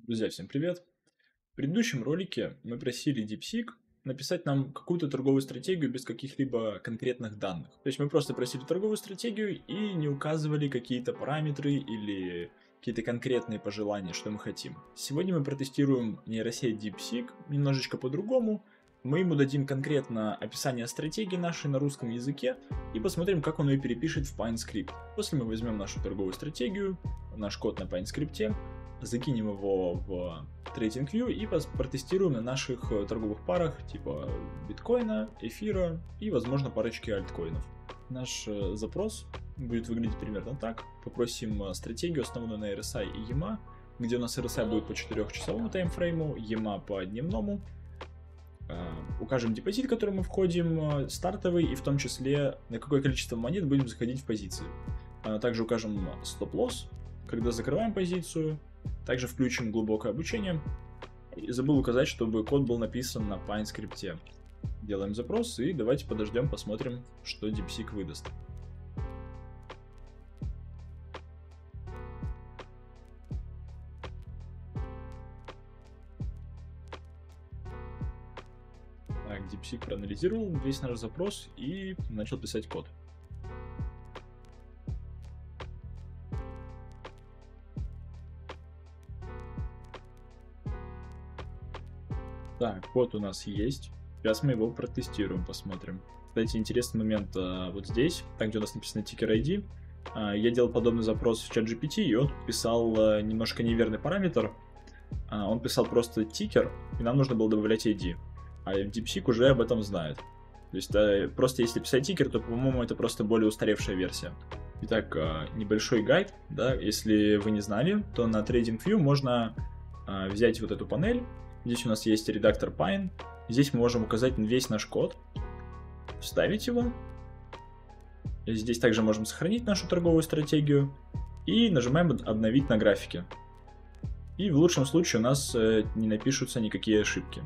Друзья, всем привет! В предыдущем ролике мы просили DeepSeek написать нам какую-то торговую стратегию без каких-либо конкретных данных. То есть мы просто просили торговую стратегию и не указывали какие-то параметры или какие-то конкретные пожелания, что мы хотим. Сегодня мы протестируем нейросеть DeepSeek немножечко по-другому. Мы ему дадим конкретно описание стратегии нашей на русском языке и посмотрим, как он ее перепишет в PineScript. После мы возьмем нашу торговую стратегию, наш код на PineScript, закинем его в TradingView и протестируем на наших торговых парах типа биткоина, эфира и, возможно, парочки альткоинов. Наш запрос будет выглядеть примерно так. Попросим стратегию, основанную на RSI и EMA, где у нас RSI будет по 4-часовому таймфрейму, EMA по дневному. Укажем депозит, в который мы входим, стартовый, и в том числе на какое количество монет будем заходить в позиции. Также укажем стоп-лосс, когда закрываем позицию. Также включим глубокое обучение. И забыл указать, чтобы код был написан на PineScript. Делаем запрос и давайте подождем, посмотрим, что DeepSeek выдаст. Так, DeepSeek проанализировал весь наш запрос и начал писать код. Так, код у нас есть. Сейчас мы его протестируем, посмотрим. Кстати, интересный момент вот здесь, там, где у нас написано ticker ID. Я делал подобный запрос в ChatGPT, и он писал немножко неверный параметр. Он писал просто ticker, и нам нужно было добавлять ID. А DeepSeek уже об этом знает. То есть просто если писать ticker, то, по-моему, это просто более устаревшая версия. Итак, небольшой гайд, да, если вы не знали, то на TradingView можно взять вот эту панель. Здесь у нас есть редактор Pine. Здесь мы можем указать весь наш код, вставить его. Здесь также можем сохранить нашу торговую стратегию. И нажимаем «Обновить на графике». И в лучшем случае у нас не напишутся никакие ошибки.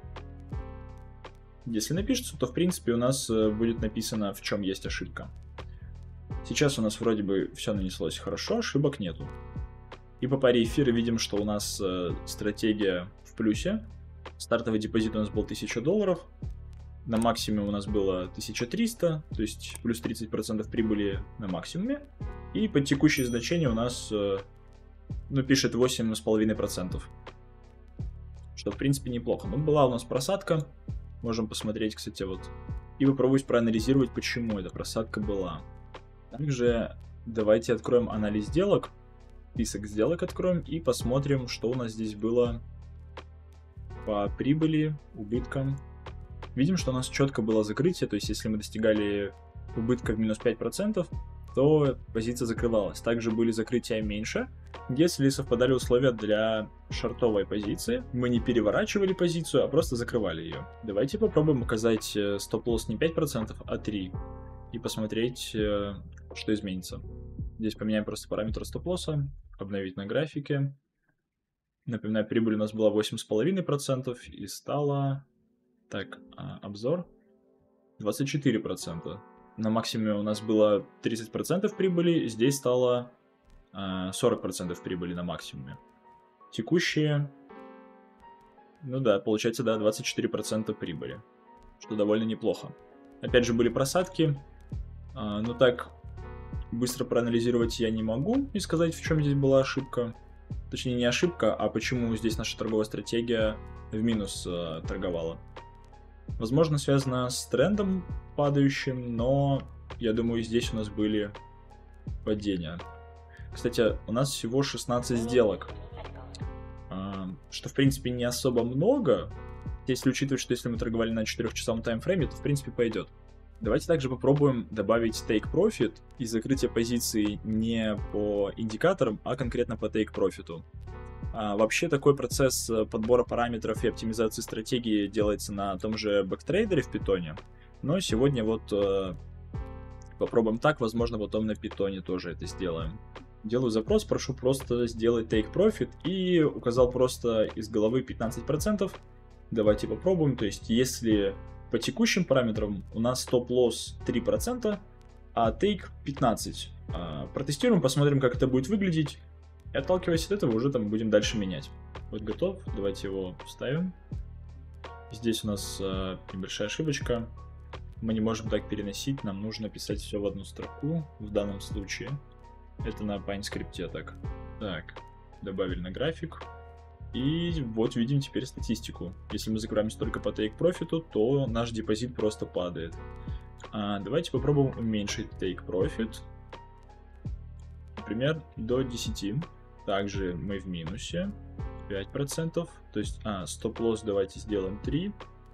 Если напишется, то в принципе у нас будет написано, в чем есть ошибка. Сейчас у нас вроде бы все нанеслось хорошо, ошибок нету. И по паре эфира видим, что у нас стратегия в плюсе. Стартовый депозит у нас был $1000. На максимуме у нас было 1300, то есть плюс 30% прибыли на максимуме. И под текущее значение у нас пишет 8,5%. Что в принципе неплохо. Но была у нас просадка. Можем посмотреть, кстати, вот. И попробовать проанализировать, почему эта просадка была. Также давайте откроем анализ сделок. Список сделок откроем и посмотрим, что у нас здесь было по прибыли, убыткам. Видим, что у нас четко было закрытие, то есть если мы достигали убытка в минус 5%, то позиция закрывалась. Также были закрытия меньше, если совпадали условия для шортовой позиции. Мы не переворачивали позицию, а просто закрывали ее. Давайте попробуем указать стоп-лосс не 5%, а 3%. И посмотреть, что изменится. Здесь поменяем просто параметр стоп-лосса, обновить на графике. Напоминаю, прибыль у нас была 8,5% и стала... Так, обзор. 24%. На максимуме у нас было 30% прибыли, здесь стало 40% прибыли на максимуме. Текущие... Ну да, получается, да, 24% прибыли, что довольно неплохо. Опять же, были просадки, но так быстро проанализировать я не могу и сказать, в чем здесь была ошибка. Точнее, не ошибка, а почему здесь наша торговая стратегия в минус торговала. Возможно, связано с трендом падающим, но я думаю, здесь у нас были падения. Кстати, у нас всего 16 сделок, что в принципе не особо много. Если учитывать, что если мы торговали на 4-часовом таймфрейме, то в принципе пойдет. Давайте также попробуем добавить Take Profit и закрытие позиции не по индикаторам, а конкретно по Take Profit. Вообще такой процесс подбора параметров и оптимизации стратегии делается на том же Backtrader в Python. Но сегодня вот попробуем так, возможно, потом на Python тоже это сделаем. Делаю запрос, прошу просто сделать Take Profit и указал просто из головы 15%. Давайте попробуем, то есть если... По текущим параметрам у нас стоп-лосс 3%, а take 15%. Протестируем, посмотрим, как это будет выглядеть. И отталкиваясь от этого, уже там будем дальше менять. Вот готов. Давайте его вставим. Здесь у нас небольшая ошибочка. Мы не можем так переносить, нам нужно писать все в одну строку. В данном случае это на PineScript так. Так, добавили на график. И вот видим теперь статистику. Если мы закрываемся только по take profit, то наш депозит просто падает. Давайте попробуем уменьшить take profit. Например, до 10. Также мы в минусе 5%. То есть, стоп-лосс давайте сделаем 3.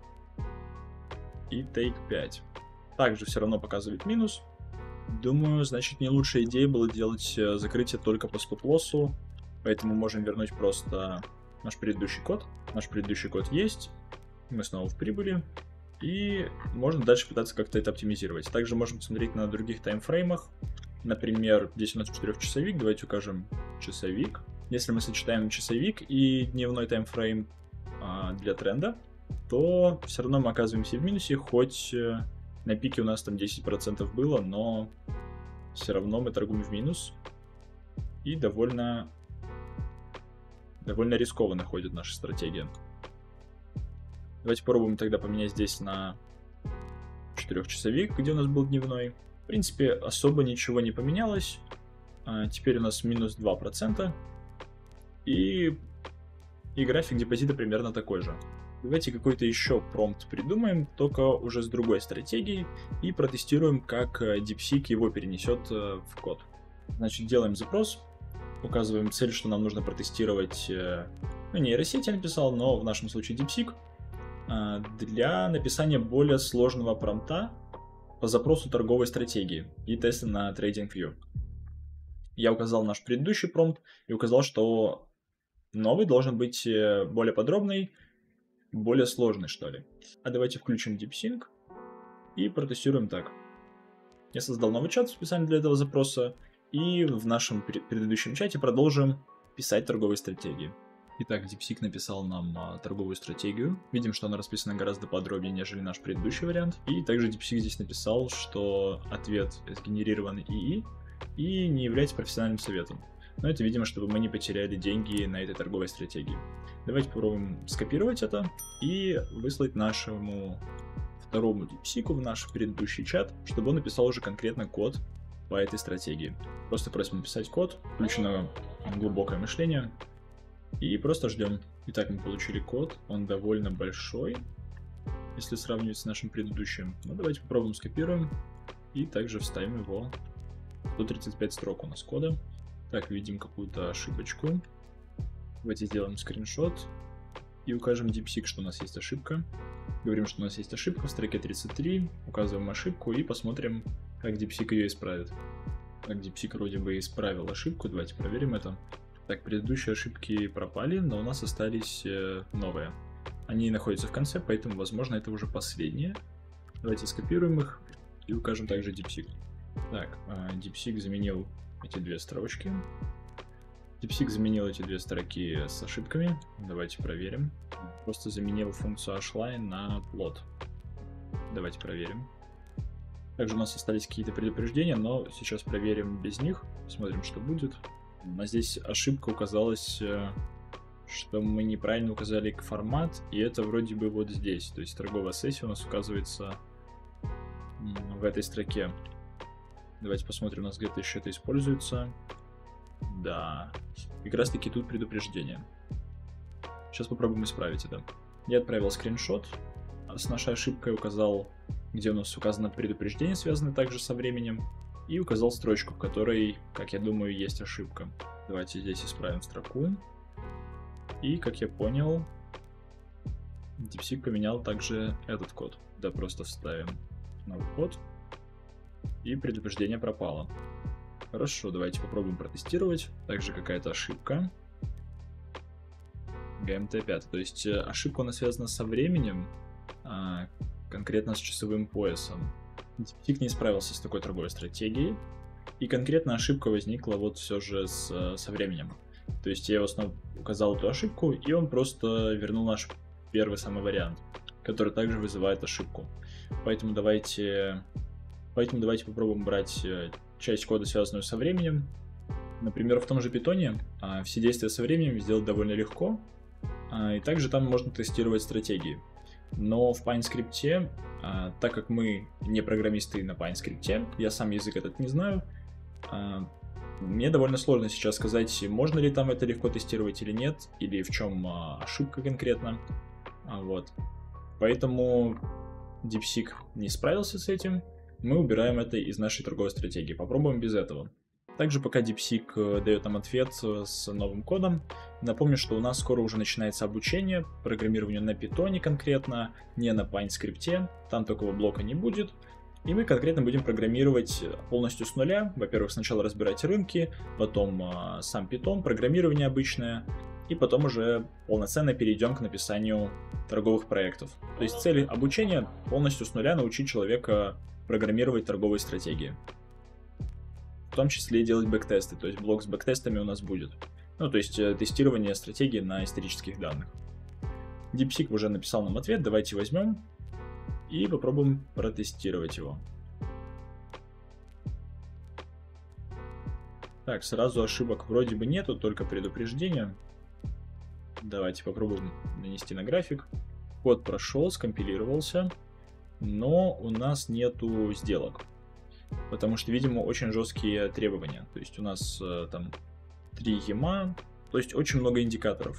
И take 5. Также все равно показывает минус. Думаю, значит, не лучшая идея было делать закрытие только по стоп-лоссу. Поэтому можем вернуть просто наш предыдущий код. Наш предыдущий код есть. Мы снова в прибыли. И можно дальше пытаться как-то это оптимизировать. Также можем смотреть на других таймфреймах. Например, здесь у нас 4-часовик. Давайте укажем часовик. Если мы сочетаем часовик и дневной таймфрейм для тренда, то все равно мы оказываемся в минусе, хоть на пике у нас там 10% было, но все равно мы торгуем в минус. И довольно рискованно ходит наша стратегия. Давайте попробуем тогда поменять здесь на 4-часовик, где у нас был дневной. В принципе, особо ничего не поменялось. Теперь у нас минус 2%. И график депозита примерно такой же. Давайте какой-то еще промпт придумаем, только уже с другой стратегией, и протестируем, как DeepSeek его перенесет в код. Значит, делаем запрос, указываем цель, что нам нужно протестировать, нейросеть я написал, но в нашем случае DeepSeek, для написания более сложного промпта по запросу торговой стратегии и теста на TradingView. Я указал наш предыдущий промпт и указал, что новый должен быть более подробный, более сложный, что ли. Давайте включим DeepSync и протестируем так. Я создал новый чат специально для этого запроса, и в нашем предыдущем чате продолжим писать торговые стратегии. Итак, DeepSeek написал нам торговую стратегию. Видим, что она расписана гораздо подробнее, нежели наш предыдущий вариант. И также DeepSeek здесь написал, что ответ сгенерирован ИИ и не является профессиональным советом. Но это, видимо, чтобы мы не потеряли деньги на этой торговой стратегии. Давайте попробуем скопировать это и выслать нашему второму DeepSeek в наш предыдущий чат, чтобы он написал уже конкретно код по этой стратегии. Просто просим написать код, включено глубокое мышление, и просто ждем. Итак, мы получили код, он довольно большой, если сравнивать с нашим предыдущим. Ну, давайте попробуем скопируем и также вставим его. 135 строк у нас кода. Так, видим какую-то ошибочку. Давайте сделаем скриншот и укажем DeepSeek, что у нас есть ошибка. Говорим, что у нас есть ошибка в строке 33, указываем ошибку и посмотрим, как DeepSeek ее исправит. Так, DeepSeek вроде бы исправил ошибку, давайте проверим это. Так, предыдущие ошибки пропали, но у нас остались новые. Они находятся в конце, поэтому, возможно, это уже последние. Давайте скопируем их и укажем также DeepSeek. Так, DeepSeek заменил эти две строчки. DeepSeek заменил эти две строки с ошибками. Давайте проверим. Просто заменил функцию hline на plot. Давайте проверим. Также у нас остались какие-то предупреждения, но сейчас проверим без них. Посмотрим, что будет. У нас здесь ошибка указалась, что мы неправильно указали формат, и это вроде бы вот здесь. То есть торговая сессия у нас указывается в этой строке. Давайте посмотрим, у нас где-то еще это используется. Да, как раз таки тут предупреждение. Сейчас попробуем исправить это. Я отправил скриншот с нашей ошибкой, указал, где у нас указано предупреждение, связанное также со временем, и указал строчку, в которой, как я думаю, есть ошибка. Давайте здесь исправим строку. И, как я понял, DeepSeek поменял также этот код. Да, просто вставим новый код. И предупреждение пропало. Хорошо, давайте попробуем протестировать. Также какая-то ошибка. GMT5. То есть ошибка у нас связана со временем, конкретно с часовым поясом. DeepSeek не справился с такой торговой стратегией. И конкретно ошибка возникла вот все же со временем. То есть я снова указал эту ошибку, и он просто вернул наш первый самый вариант, который также вызывает ошибку. Поэтому давайте попробуем брать часть кода, связанную со временем, Например, в том же Python все действия со временем сделать довольно легко, и также там можно тестировать стратегии. Но в PineScript, так как мы не программисты на PineScript, я сам язык этот не знаю, мне довольно сложно сейчас сказать, можно ли там это легко тестировать или нет, или в чем ошибка конкретно. Вот. Поэтому DeepSeek не справился с этим, мы убираем это из нашей торговой стратегии. Попробуем без этого. Также пока DeepSeek дает нам ответ с новым кодом, напомню, что у нас скоро уже начинается обучение программированию на Python конкретно, не на PineScript, там такого блока не будет. И мы конкретно будем программировать полностью с нуля. Во-первых, сначала разбирать рынки, потом сам Python, программирование обычное, и потом уже полноценно перейдем к написанию торговых проектов. То есть цель обучения полностью с нуля научить человека программировать торговые стратегии. В том числе и делать бэктесты, то есть блок с бэктестами у нас будет. Ну, то есть тестирование стратегии на исторических данных. DeepSeek уже написал нам ответ, давайте возьмем и попробуем протестировать его. Так, сразу ошибок вроде бы нету, только предупреждение. Давайте попробуем нанести на график. Код прошел, скомпилировался, но у нас нету сделок. Потому что, видимо, очень жесткие требования. То есть у нас там 3 ЕМА, то есть очень много индикаторов.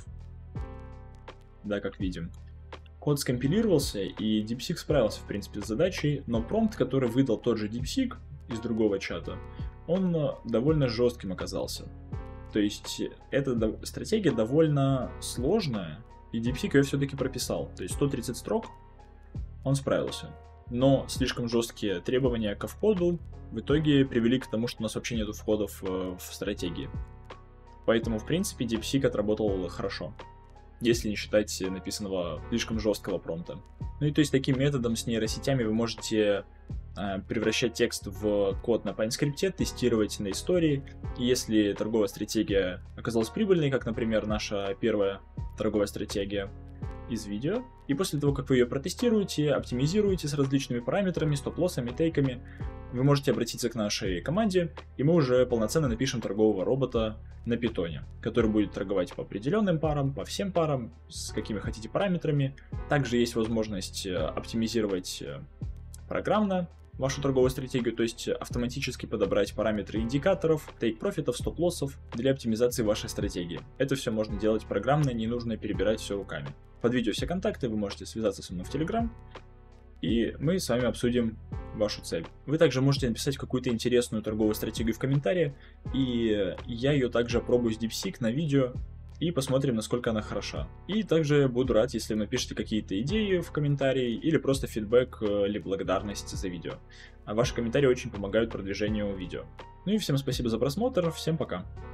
Да, как видим. Код скомпилировался, и DeepSeek справился, в принципе, с задачей, но промпт, который выдал тот же DeepSeek из другого чата, он довольно жестким оказался. То есть эта стратегия довольно сложная, и DeepSeek ее все-таки прописал. То есть 130 строк он справился. Но слишком жесткие требования к входу в итоге привели к тому, что у нас вообще нет входов в стратегии. Поэтому, в принципе, DeepSeek отработал хорошо, если не считать написанного слишком жесткого промпта. Ну и то есть таким методом с нейросетями вы можете превращать текст в код на PineScript, тестировать на истории. И если торговая стратегия оказалась прибыльной, как, например, наша первая торговая стратегия из видео, и после того, как вы ее протестируете, оптимизируете с различными параметрами, стоп-лоссами, тейками, вы можете обратиться к нашей команде, и мы уже полноценно напишем торгового робота на Python, который будет торговать по определенным парам, по всем парам, с какими хотите параметрами. Также есть возможность оптимизировать программно вашу торговую стратегию, то есть автоматически подобрать параметры индикаторов, тейк-профитов, стоп-лоссов для оптимизации вашей стратегии. Это все можно делать программно, не нужно перебирать все руками. Под видео все контакты, вы можете связаться со мной в Telegram, и мы с вами обсудим вашу цель. Вы также можете написать какую-то интересную торговую стратегию в комментарии, и я ее также опробую с DeepSeek на видео, и посмотрим, насколько она хороша. И также буду рад, если вы напишите какие-то идеи в комментарии, или просто фидбэк или благодарность за видео. А ваши комментарии очень помогают продвижению видео. Ну и всем спасибо за просмотр, всем пока.